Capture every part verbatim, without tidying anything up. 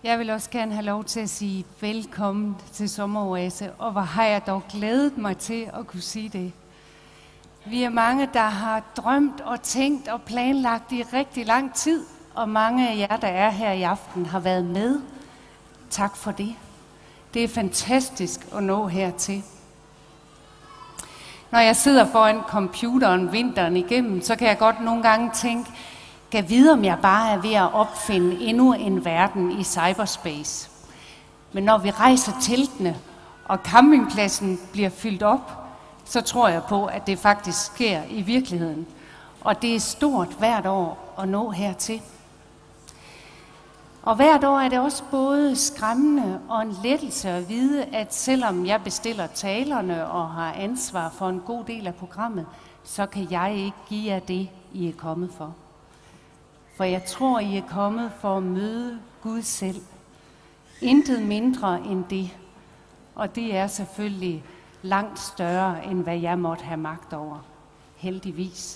Jeg vil også gerne have lov til at sige velkommen til Sommeroase, og hvor har jeg dog glædet mig til at kunne sige det. Vi er mange, der har drømt og tænkt og planlagt i rigtig lang tid, og mange af jer, der er her i aften, har været med. Tak for det. Det er fantastisk at nå hertil. Når jeg sidder foran computeren vinteren igennem, så kan jeg godt nogle gange tænke, kan vide, om jeg bare er ved at opfinde endnu en verden i cyberspace. Men når vi rejser teltene, og campingpladsen bliver fyldt op, så tror jeg på, at det faktisk sker i virkeligheden. Og det er stort hvert år at nå hertil. Og hvert år er det også både skræmmende og en lettelse at vide, at selvom jeg bestiller talerne og har ansvar for en god del af programmet, så kan jeg ikke give jer det, I er kommet for. For jeg tror, I er kommet for at møde Gud selv. Intet mindre end det. Og det er selvfølgelig langt større, end hvad jeg måtte have magt over. Heldigvis.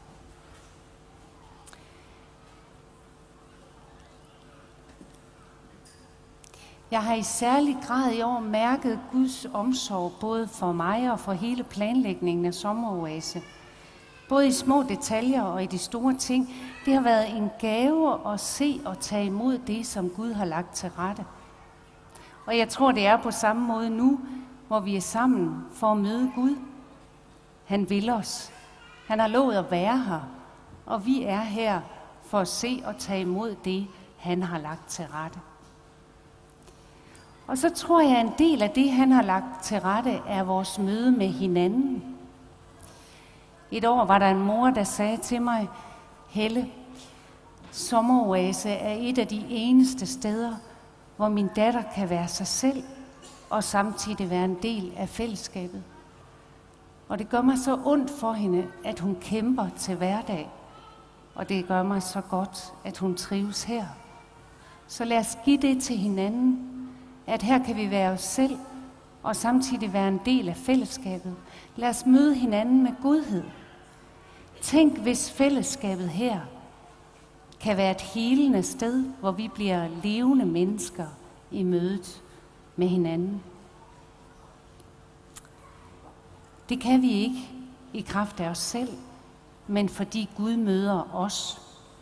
Jeg har i særlig grad i år mærket Guds omsorg, både for mig og for hele planlægningen af Sommeroase. Både i små detaljer og i de store ting. Det har været en gave at se og tage imod det, som Gud har lagt til rette. Og jeg tror, det er på samme måde nu, hvor vi er sammen for at møde Gud. Han vil os. Han har lovet at være her. Og vi er her for at se og tage imod det, han har lagt til rette. Og så tror jeg, at en del af det, han har lagt til rette, er vores møde med hinanden. Et år var der en mor, der sagde til mig, Helle, Sommeroase er et af de eneste steder, hvor min datter kan være sig selv, og samtidig være en del af fællesskabet. Og det gør mig så ondt for hende, at hun kæmper til hverdag. Og det gør mig så godt, at hun trives her. Så lad os give det til hinanden, at her kan vi være os selv, og samtidig være en del af fællesskabet. Lad os møde hinanden med godhed. Tænk, hvis fællesskabet her kan være et helende sted, hvor vi bliver levende mennesker i mødet med hinanden. Det kan vi ikke i kraft af os selv, men fordi Gud møder os.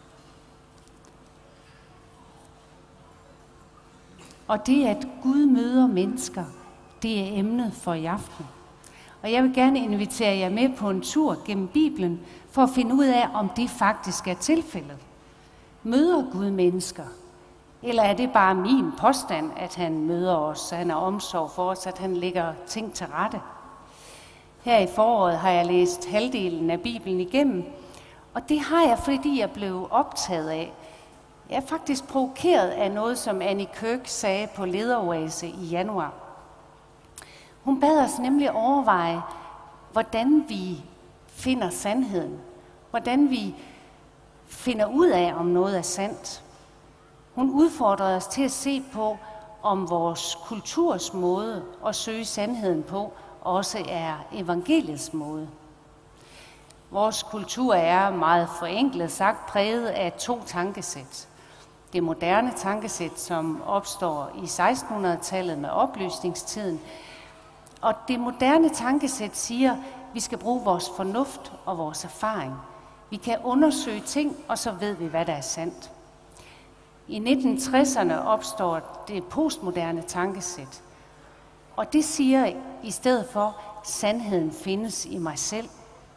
Og det, at Gud møder mennesker, det er emnet for i aften. Og jeg vil gerne invitere jer med på en tur gennem Bibelen, for at finde ud af, om det faktisk er tilfældet. Møder Gud mennesker? Eller er det bare min påstand, at han møder os, at han har omsorg for os, at han lægger ting til rette? Her i foråret har jeg læst halvdelen af Bibelen igennem, og det har jeg, fordi jeg blev optaget af. Jeg er faktisk provokeret af noget, som Annie Kirk sagde på Lederoase i januar. Hun bad os nemlig overveje, hvordan vi finder sandheden. Hvordan vi finder ud af, om noget er sandt. Hun udfordrede os til at se på, om vores kulturs måde at søge sandheden på også er evangeliets måde. Vores kultur er meget forenklet sagt præget af to tankesæt. Det moderne tankesæt, som opstår i sekstenhundredetallet med oplysningstiden. Og det moderne tankesæt siger, at vi skal bruge vores fornuft og vores erfaring. Vi kan undersøge ting, og så ved vi, hvad der er sandt. I nitten tresserne opstår det postmoderne tankesæt. Og det siger i stedet for, at sandheden findes i mig selv.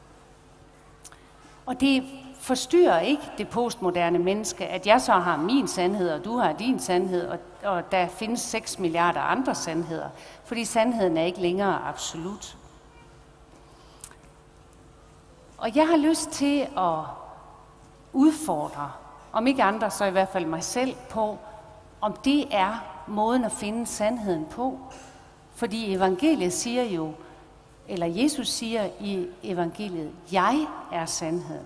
Og det forstyrrer ikke det postmoderne menneske, at jeg så har min sandhed, og du har din sandhed, og, og der findes seks milliarder andre sandheder, fordi sandheden er ikke længere absolut. Og jeg har lyst til at udfordre, om ikke andre, så i hvert fald mig selv, på, om det er måden at finde sandheden på. Fordi evangeliet siger jo, eller Jesus siger i evangeliet, jeg er sandheden.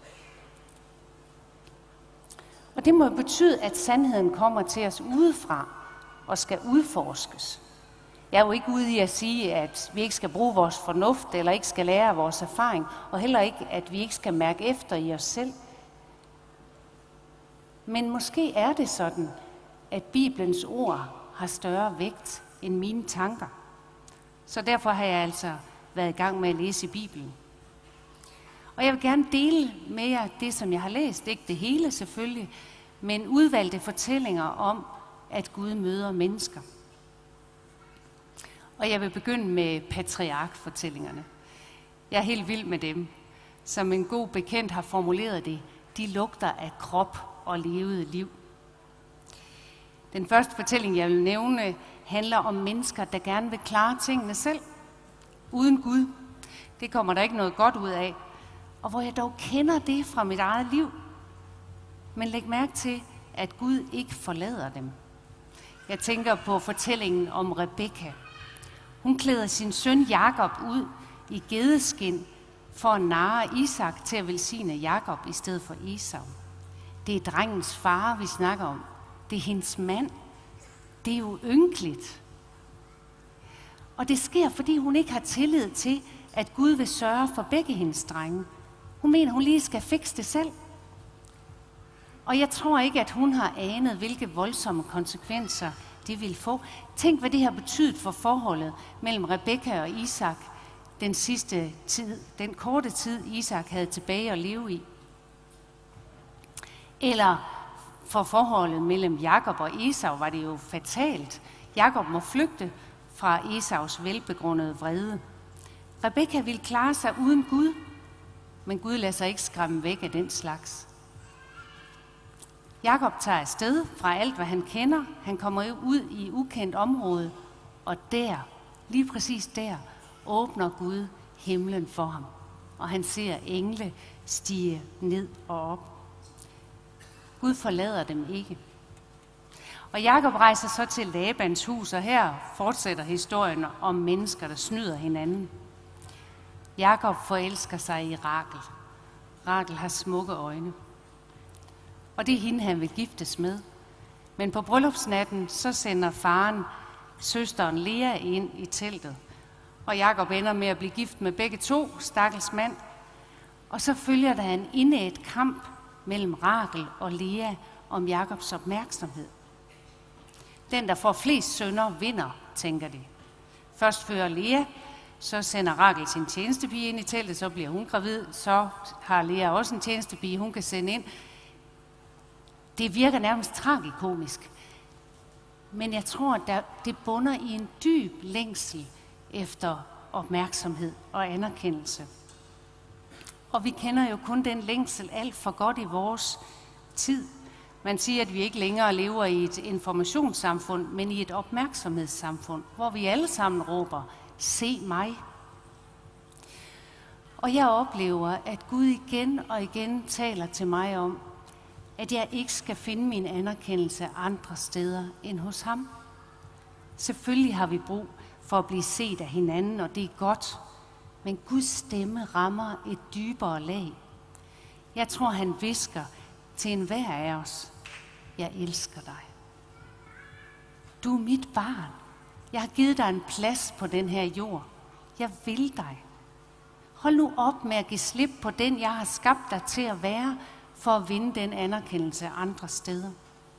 Og det må betyde, at sandheden kommer til os udefra og skal udforskes. Jeg er jo ikke ude i at sige, at vi ikke skal bruge vores fornuft, eller ikke skal lære af vores erfaring, og heller ikke, at vi ikke skal mærke efter i os selv. Men måske er det sådan, at Bibelens ord har større vægt end mine tanker. Så derfor har jeg altså været i gang med at læse i Bibelen. Og jeg vil gerne dele med jer det, som jeg har læst. Ikke det hele selvfølgelig, men udvalgte fortællinger om, at Gud møder mennesker. Og jeg vil begynde med patriarkfortællingerne. Jeg er helt vild med dem. Som en god bekendt har formuleret det, de lugter af krop og levede liv. Den første fortælling, jeg vil nævne, handler om mennesker, der gerne vil klare tingene selv, uden Gud. Det kommer der ikke noget godt ud af. Og hvor jeg dog kender det fra mit eget liv. Men læg mærke til, at Gud ikke forlader dem. Jeg tænker på fortællingen om Rebekka. Hun klæder sin søn Jakob ud i gedeskin for at narre Isak til at velsigne Jakob i stedet for Esau. Det er drengens far, vi snakker om. Det er hendes mand. Det er jo ynkeligt. Og det sker, fordi hun ikke har tillid til, at Gud vil sørge for begge hendes drenge. Hun mener, hun lige skal fikse det selv. Og jeg tror ikke, at hun har anet, hvilke voldsomme konsekvenser det vil få. Tænk, hvad det har betydet for forholdet mellem Rebekka og Isak den sidste tid, den korte tid, Isak havde tilbage at leve i. Eller for forholdet mellem Jakob og Esau var det jo fatalt. Jakob må flygte fra Esaus velbegrundede vrede. Rebekka ville klare sig uden Gud, men Gud lader sig ikke skræmme væk af den slags. Jakob tager afsted fra alt, hvad han kender. Han kommer ud i ukendt område, og der, lige præcis der, åbner Gud himlen for ham. Og han ser engle stige ned og op. Gud forlader dem ikke. Og Jakob rejser så til Labans hus, og her fortsætter historien om mennesker, der snyder hinanden. Jakob forelsker sig i Rachel. Rachel har smukke øjne. Og det er hende, han vil giftes med. Men på bryllupsnatten, så sender faren søsteren Lea ind i teltet. Og Jakob ender med at blive gift med begge to, stakkels mand. Og så følger der en indædt kamp mellem Rachel og Lea om Jakobs opmærksomhed. Den, der får flest sønner, vinder, tænker de. Først fører Lea, så sender Rachel sin tjenestepige ind i teltet, så bliver hun gravid, så har Lea også en tjenestepige, hun kan sende ind. Det virker nærmest tragikomisk. Men jeg tror, at det bunder i en dyb længsel efter opmærksomhed og anerkendelse. Og vi kender jo kun den længsel alt for godt i vores tid. Man siger, at vi ikke længere lever i et informationssamfund, men i et opmærksomhedssamfund, hvor vi alle sammen råber, se mig. Og jeg oplever, at Gud igen og igen taler til mig om, at jeg ikke skal finde min anerkendelse andre steder end hos ham. Selvfølgelig har vi brug for at blive set af hinanden, og det er godt. Men Guds stemme rammer et dybere lag. Jeg tror, han hvisker til enhver af os, jeg elsker dig. Du er mit barn. Jeg har givet dig en plads på den her jord. Jeg vil dig. Hold nu op med at give slip på den, jeg har skabt dig til at være, for at vinde den anerkendelse andre steder.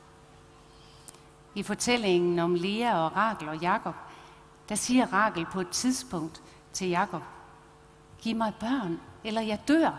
I fortællingen om Lea og Rachel og Jakob, der siger Rachel på et tidspunkt til Jakob, giv mig børn, eller jeg dør.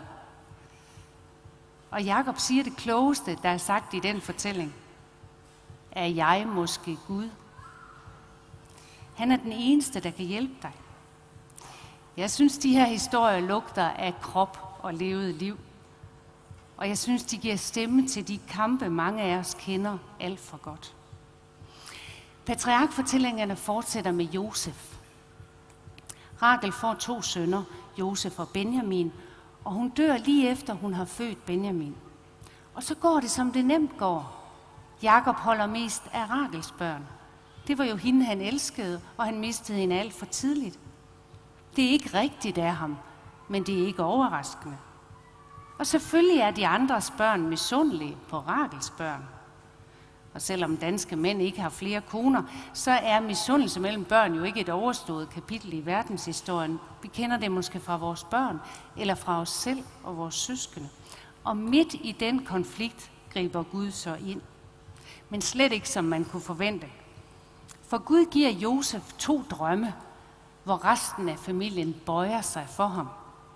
Og Jakob siger det klogeste, der er sagt i den fortælling. Er jeg måske Gud? Han er den eneste, der kan hjælpe dig. Jeg synes, de her historier lugter af krop og levet liv. Og jeg synes, de giver stemme til de kampe, mange af os kender alt for godt. Patriarkfortællingerne fortsætter med Josef. Rachel får to sønner, Josef og Benjamin, og hun dør lige efter, hun har født Benjamin. Og så går det, som det nemt går. Jakob holder mest af Rachels børn. Det var jo hende, han elskede, og han mistede hende alt for tidligt. Det er ikke rigtigt af ham, men det er ikke overraskende. Og selvfølgelig er de andres børn misundelige på Rachels børn. Og selvom danske mænd ikke har flere koner, så er misundelse mellem børn jo ikke et overstået kapitel i verdenshistorien. Vi kender det måske fra vores børn, eller fra os selv og vores søskende. Og midt i den konflikt griber Gud så ind. Men slet ikke, som man kunne forvente. For Gud giver Josef to drømme, hvor resten af familien bøjer sig for ham.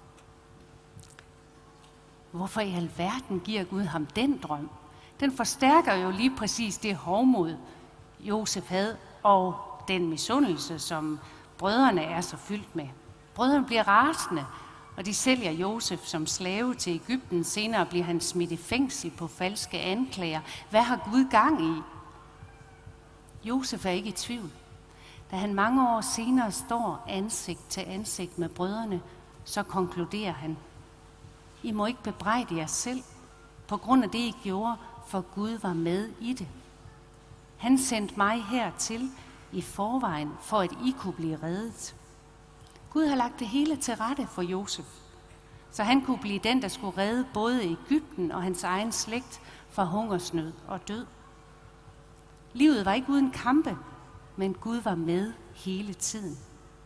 Hvorfor i alverden giver Gud ham den drøm? Den forstærker jo lige præcis det hovmod, Josef havde, og den misundelse, som brødrene er så fyldt med. Brødrene bliver rasende, og de sælger Josef som slave til Egypten. Senere bliver han smidt i fængsel på falske anklager. Hvad har Gud gang i? Josef er ikke i tvivl. Da han mange år senere står ansigt til ansigt med brødrene, så konkluderer han: I må ikke bebrejde jer selv på grund af det, I gjorde, for Gud var med i det. Han sendte mig hertil i forvejen, for at I kunne blive reddet. Gud har lagt det hele til rette for Josef, så han kunne blive den, der skulle redde både Egypten og hans egen slægt fra hungersnød og død. Livet var ikke uden kampe, men Gud var med hele tiden.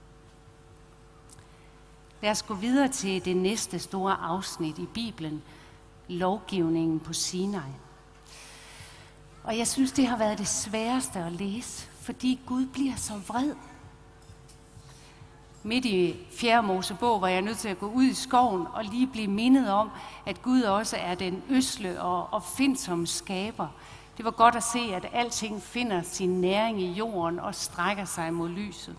Lad os gå videre til det næste store afsnit i Bibelen, lovgivningen på Sinai. Og jeg synes, det har været det sværeste at læse, fordi Gud bliver så vred. Midt i fjerde Mosebog var jeg nødt til at gå ud i skoven og lige blive mindet om, at Gud også er den ødsle og opfindsomme skaber. Det var godt at se, at alting finder sin næring i jorden og strækker sig mod lyset.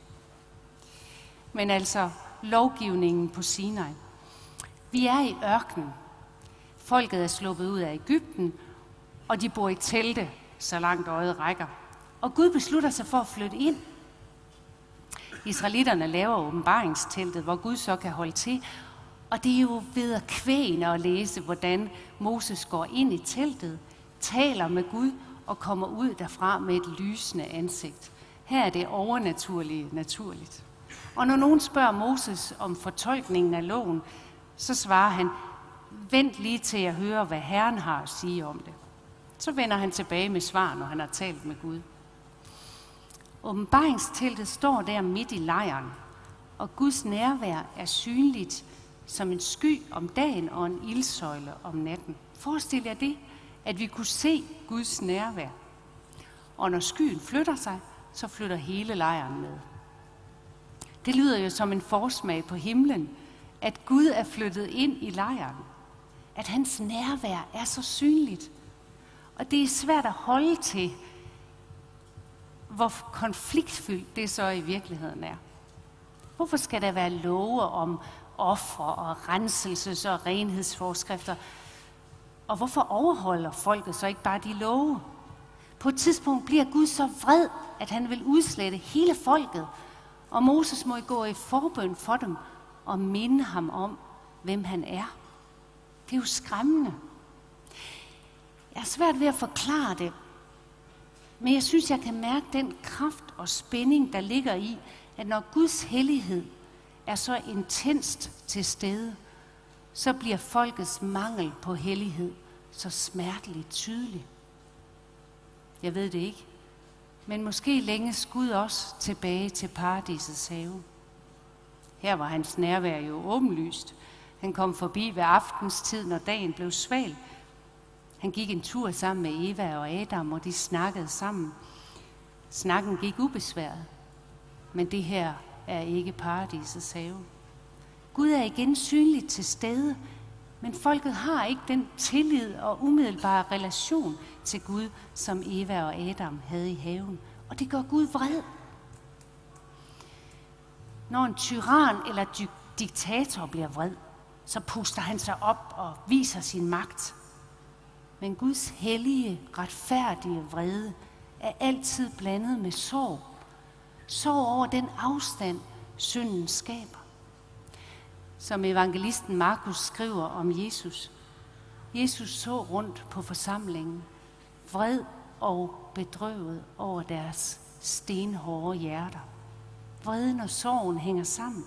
Men altså, lovgivningen på Sinai. Vi er i ørkenen. Folket er sluppet ud af Egypten, og de bor i telte, så langt øjet rækker. Og Gud beslutter sig for at flytte ind. Israelitterne laver åbenbaringsteltet, hvor Gud så kan holde til. Og det er jo ved at kvæne at læse, hvordan Moses går ind i teltet, taler med Gud og kommer ud derfra med et lysende ansigt. Her er det overnaturlige naturligt. Og når nogen spørger Moses om fortolkningen af loven, så svarer han: vent lige til at høre, hvad Herren har at sige om det. Så vender han tilbage med svar, når han har talt med Gud. Åbenbaringsteltet står der midt i lejren, og Guds nærvær er synligt som en sky om dagen og en ildsøjle om natten. Forestil jer det, at vi kunne se Guds nærvær. Og når skyen flytter sig, så flytter hele lejren med. Det lyder jo som en forsmag på himlen, at Gud er flyttet ind i lejren. At hans nærvær er så synligt. Og det er svært at holde til, hvor konfliktfyldt det så i virkeligheden er. Hvorfor skal der være love om ofre og renselses- og renhedsforskrifter? Og hvorfor overholder folket så ikke bare de love? På et tidspunkt bliver Gud så vred, at han vil udslette hele folket, og Moses må gå i forbøn for dem og minde ham om, hvem han er. Det er jo skræmmende. Jeg er svært ved at forklare det, men jeg synes, jeg kan mærke den kraft og spænding, der ligger i, at når Guds hellighed er så intenst til stede, så bliver folkets mangel på hellighed så smerteligt tydelig. Jeg ved det ikke, men måske længes Gud også tilbage til paradisets have. Her var hans nærvær jo åbenlyst. Han kom forbi ved aftenstid, når dagen blev sval. Han gik en tur sammen med Eva og Adam, og de snakkede sammen. Snakken gik ubesværet, men det her er ikke paradisets have. Gud er igen synligt til stede, men folket har ikke den tillid og umiddelbare relation til Gud, som Eva og Adam havde i haven. Og det gør Gud vred. Når en tyran eller dy- diktator bliver vred, så puster han sig op og viser sin magt. Men Guds hellige, retfærdige vrede er altid blandet med sorg. Sorg over den afstand, synden skaber. Som evangelisten Markus skriver om Jesus. Jesus så rundt på forsamlingen, vred og bedrøvet over deres stenhårde hjerter. Vreden og sorgen hænger sammen.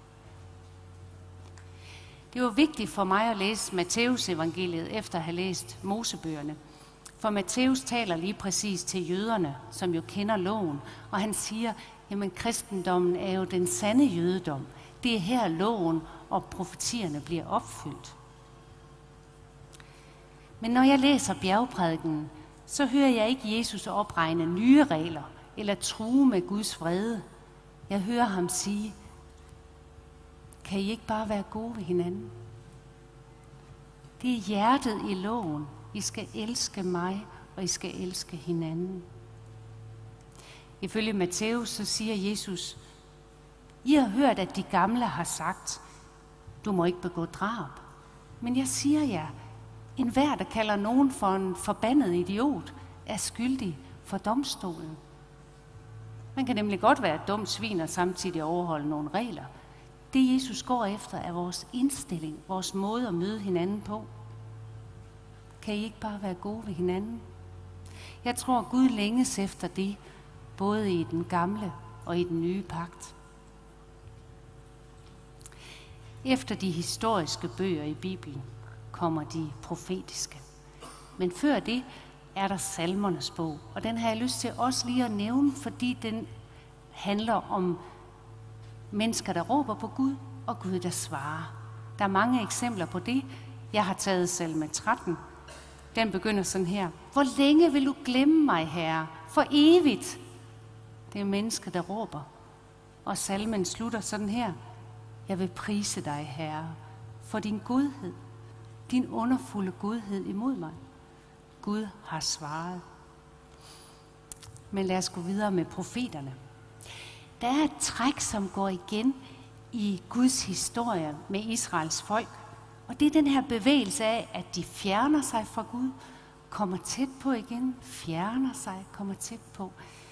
Det var vigtigt for mig at læse Matteus evangeliet efter at have læst Mosebøgerne. For Matteus taler lige præcis til jøderne, som jo kender loven, og han siger, jamen kristendommen er jo den sande jødedom. Det er her loven og profetierne bliver opfyldt. Men når jeg læser bjergprædiken, så hører jeg ikke Jesus opregne nye regler eller true med Guds vrede. Jeg hører ham sige, kan I ikke bare være gode ved hinanden? Det er hjertet i loven. I skal elske mig, og I skal elske hinanden. Ifølge Matthæus så siger Jesus, I har hørt, at de gamle har sagt, du må ikke begå drab. Men jeg siger jer, enhver, der kalder nogen for en forbandet idiot, er skyldig for domstolen. Man kan nemlig godt være et dumt svin og samtidig overholde nogle regler. Det Jesus går efter er vores indstilling, vores måde at møde hinanden på. Kan I ikke bare være gode ved hinanden? Jeg tror, Gud længes efter det, både i den gamle og i den nye pagt. Efter de historiske bøger i Bibelen kommer de profetiske. Men før det er der Salmernes bog, og den har jeg lyst til også lige at nævne, fordi den handler om mennesker, der råber på Gud, og Gud, der svarer. Der er mange eksempler på det. Jeg har taget salme tretten. Den begynder sådan her. Hvor længe vil du glemme mig, Herre? For evigt. Det er mennesker, der råber. Og salmen slutter sådan her. Jeg vil prise dig, Herre, for din godhed, din underfulde godhed imod mig. Gud har svaret. Men lad os gå videre med profeterne. Der er et træk, som går igen i Guds historie med Israels folk. Og det er den her bevægelse af, at de fjerner sig fra Gud, kommer tæt på igen, fjerner sig, kommer tæt på.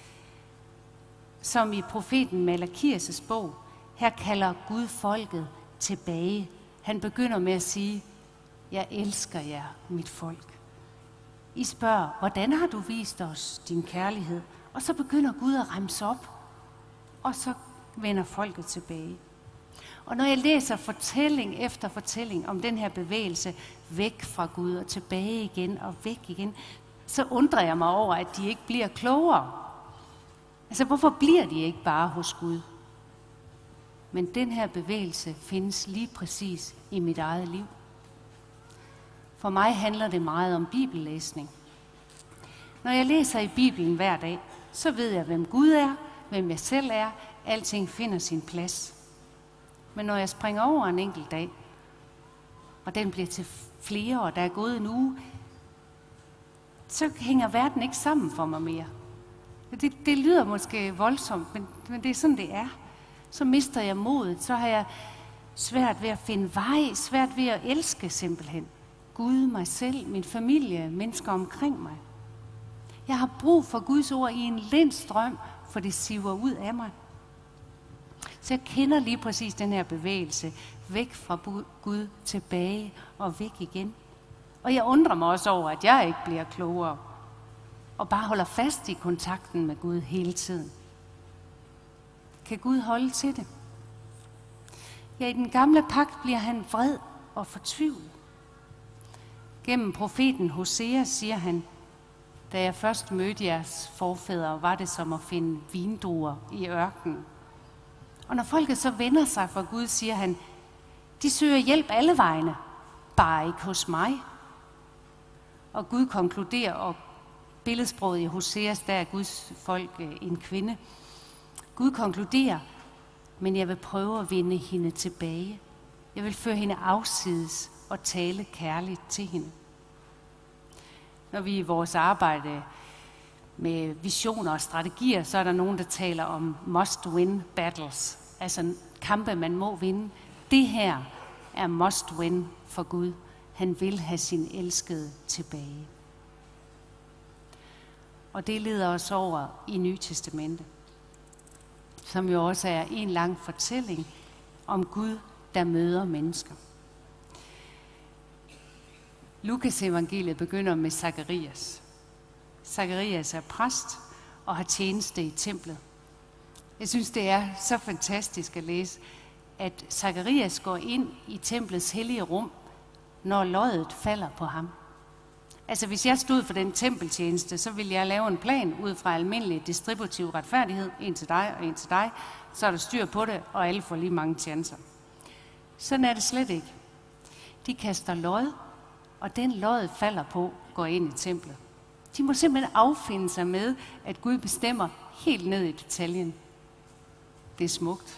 Som i profeten Malakias' bog, her kalder Gud folket tilbage. Han begynder med at sige, jeg elsker jer, mit folk. I spørger, hvordan har du vist os din kærlighed? Og så begynder Gud at remse op, og så vender folket tilbage. Og når jeg læser fortælling efter fortælling om den her bevægelse væk fra Gud og tilbage igen og væk igen, så undrer jeg mig over, at de ikke bliver klogere. Altså, hvorfor bliver de ikke bare hos Gud? Men den her bevægelse findes lige præcis i mit eget liv. For mig handler det meget om bibellæsning. Når jeg læser i Bibelen hver dag, så ved jeg, hvem Gud er, hvem jeg selv er. Alting finder sin plads. Men når jeg springer over en enkelt dag, og den bliver til flere, og der er gået en uge, så hænger verden ikke sammen for mig mere. Det, det lyder måske voldsomt, men, men det er sådan, det er. Så mister jeg modet, så har jeg svært ved at finde vej, svært ved at elske simpelthen. Gud, mig selv, min familie, mennesker omkring mig. Jeg har brug for Guds ord i en lind strøm, for det siver ud af mig. Så jeg kender lige præcis den her bevægelse, væk fra Gud, tilbage og væk igen. Og jeg undrer mig også over, at jeg ikke bliver klogere, og bare holder fast i kontakten med Gud hele tiden. Kan Gud holde til det? Ja, i den gamle pagt bliver han vred og fortvivlet. Gennem profeten Hosea siger han, da jeg først mødte jeres forfædre, var det som at finde vindruer i ørkenen. Og når folket så vender sig fra Gud, siger han, de søger hjælp alle vegne, bare ikke hos mig. Og Gud konkluderer, og billedsproget i Hoseas, der er Guds folk en kvinde. Gud konkluderer, men jeg vil prøve at vinde hende tilbage. Jeg vil føre hende afsides og tale kærligt til hende. Når vi i vores arbejde med visioner og strategier, så er der nogen, der taler om must-win battles. Altså kampe, man må vinde. Det her er must-win for Gud. Han vil have sin elskede tilbage. Og det leder os over i Nye Testamente, som jo også er en lang fortælling om Gud, der møder mennesker. Lukas evangeliet begynder med Zakarias. Zakarias er præst og har tjeneste i templet. Jeg synes, det er så fantastisk at læse, at Zakarias går ind i templets hellige rum, når loddet falder på ham. Altså, hvis jeg stod for den tempeltjeneste, så ville jeg lave en plan ud fra almindelig distributiv retfærdighed, en til dig og en til dig, så er der styr på det, og alle får lige mange chancer. Sådan er det slet ikke. De kaster lod, og den lod falder på, går ind i templet. De må simpelthen affinde sig med, at Gud bestemmer helt ned i detaljen. Det er smukt.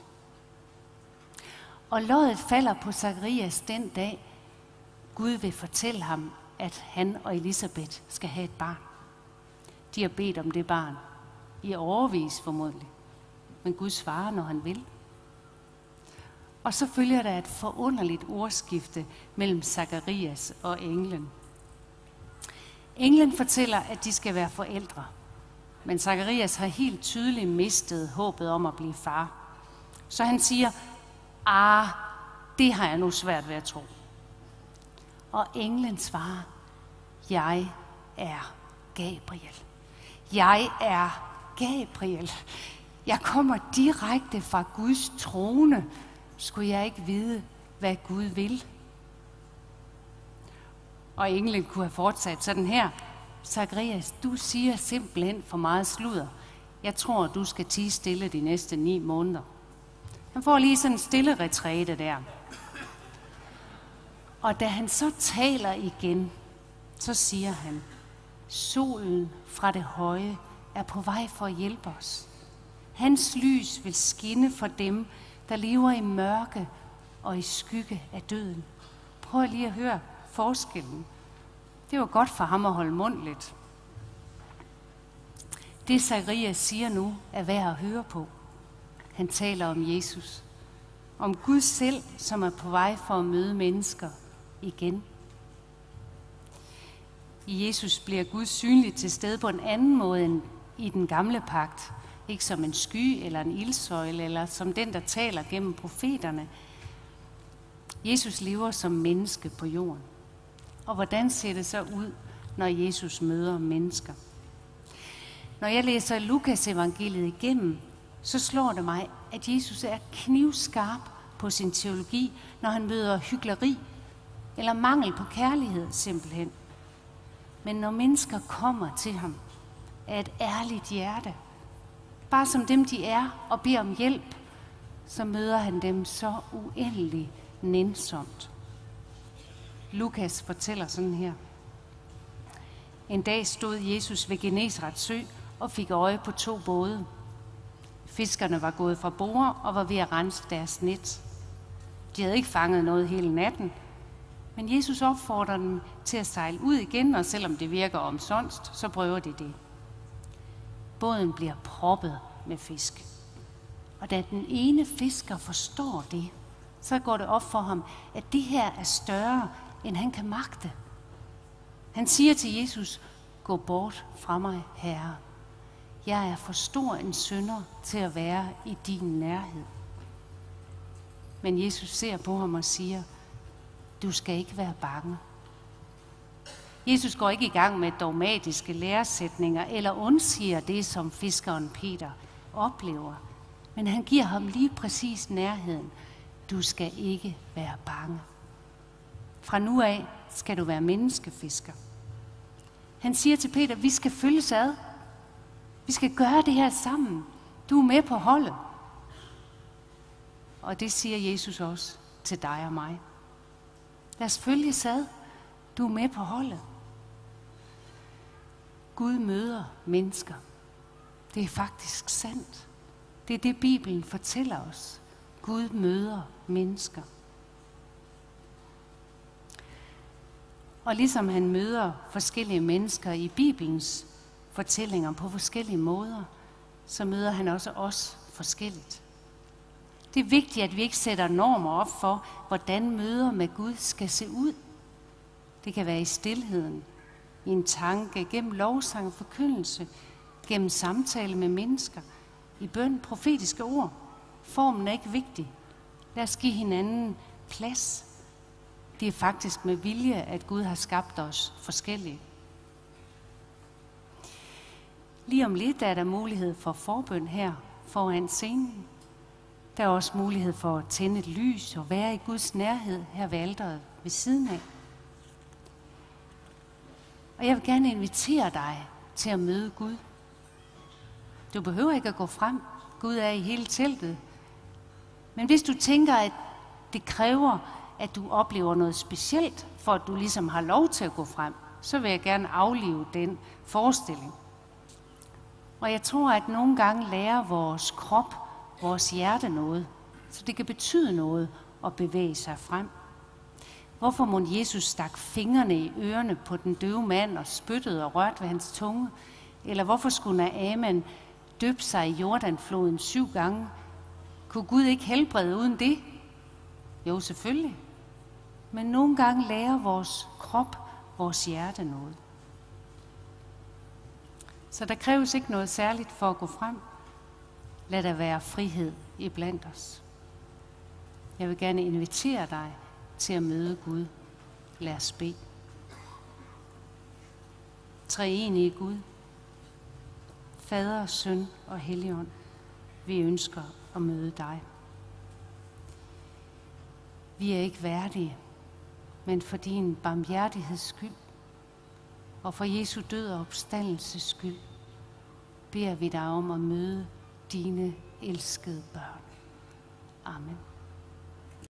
Og loddet falder på Zakarias den dag, Gud vil fortælle ham, at han og Elisabeth skal have et barn. De har bedt om det barn i årevis formodentlig, men Gud svarer, når han vil. Og så følger der et forunderligt ordskifte mellem Zakarias og englen. Englen fortæller, at de skal være forældre, men Zakarias har helt tydeligt mistet håbet om at blive far. Så han siger, ah, det har jeg nu svært ved at tro. Og englen svarer, jeg er Gabriel. Jeg er Gabriel. Jeg kommer direkte fra Guds trone. Skulle jeg ikke vide, hvad Gud vil? Og englen kunne have fortsat sådan her. Zakarias, du siger simpelthen for meget sludder. Jeg tror, du skal tie stille de næste ni måneder. Han får lige sådan en stille retræte der. Og da han så taler igen, så siger han, solen fra det høje er på vej for at hjælpe os. Hans lys vil skinne for dem, der lever i mørke og i skygge af døden. Prøv lige at høre forskellen. Det var godt for ham at holde mund lidt. Det Zakarias siger nu er værd at høre på. Han taler om Jesus. Om Gud selv, som er på vej for at møde mennesker igen. I Jesus bliver Gud synligt til stede på en anden måde end i den gamle pagt. Ikke som en sky eller en ildsøjle, eller som den, der taler gennem profeterne. Jesus lever som menneske på jorden. Og hvordan ser det så ud, når Jesus møder mennesker? Når jeg læser Lukas evangeliet igennem, så slår det mig, at Jesus er knivskarp på sin teologi, når han møder hykleri eller mangel på kærlighed simpelthen. Men når mennesker kommer til ham af et ærligt hjerte, bare som dem de er, og beder om hjælp, så møder han dem så uendelig nænsomt. Lukas fortæller sådan her. En dag stod Jesus ved Genesarets sø og fik øje på to både. Fiskerne var gået fra borde og var ved at rense deres net. De havde ikke fanget noget hele natten, men Jesus opfordrer dem til at sejle ud igen, og selvom det virker omsonst, så prøver de det. Båden bliver proppet med fisk. Og da den ene fisker forstår det, så går det op for ham, at det her er større, end han kan magte. Han siger til Jesus, gå bort fra mig, Herre. Jeg er for stor en synder til at være i din nærhed. Men Jesus ser på ham og siger, du skal ikke være bange. Jesus går ikke i gang med dogmatiske læresætninger eller undsiger det, som fiskeren Peter oplever. Men han giver ham lige præcis nærheden. Du skal ikke være bange. Fra nu af skal du være menneskefisker. Han siger til Peter, vi skal følges ad. Vi skal gøre det her sammen. Du er med på holdet. Og det siger Jesus også til dig og mig. Lad os følges ad. Du er med på holdet. Gud møder mennesker. Det er faktisk sandt. Det er det, Bibelen fortæller os. Gud møder mennesker. Og ligesom han møder forskellige mennesker i Bibelens fortællinger på forskellige måder, så møder han også os forskelligt. Det er vigtigt, at vi ikke sætter normer op for, hvordan møder med Gud skal se ud. Det kan være i stilheden, i en tanke, gennem lovsang og forkyndelse, gennem samtale med mennesker, i bøn, profetiske ord. Formen er ikke vigtig. Lad os give hinanden plads. Det er faktisk med vilje, at Gud har skabt os forskellige. Lige om lidt er der mulighed for forbøn her foran scenen. Der er også mulighed for at tænde et lys og være i Guds nærhed her ved alteret ved siden af. Og jeg vil gerne invitere dig til at møde Gud. Du behøver ikke at gå frem. Gud er i hele teltet. Men hvis du tænker, at det kræver, at du oplever noget specielt, for at du ligesom har lov til at gå frem, så vil jeg gerne aflive den forestilling. Og jeg tror, at nogle gange lærer vores krop, vores hjerte noget, så det kan betyde noget at bevæge sig frem. Hvorfor må Jesus stak fingrene i ørerne på den døve mand og spyttede og rørte ved hans tunge? Eller hvorfor skulle Naaman døbe sig i Jordanfloden syv gange? Kunne Gud ikke helbrede uden det? Jo, selvfølgelig. Men nogle gange lærer vores krop, vores hjerte noget. Så der kræves ikke noget særligt for at gå frem. Lad der være frihed iblandt os. Jeg vil gerne invitere dig til at møde Gud. Lad os bede. Treenige Gud, Fader, Søn og Helligånd, vi ønsker at møde dig. Vi er ikke værdige, men for din barmhjertigheds skyld og for Jesu død og opstandelses skyld, beder vi dig om at møde dine elskede børn. Amen.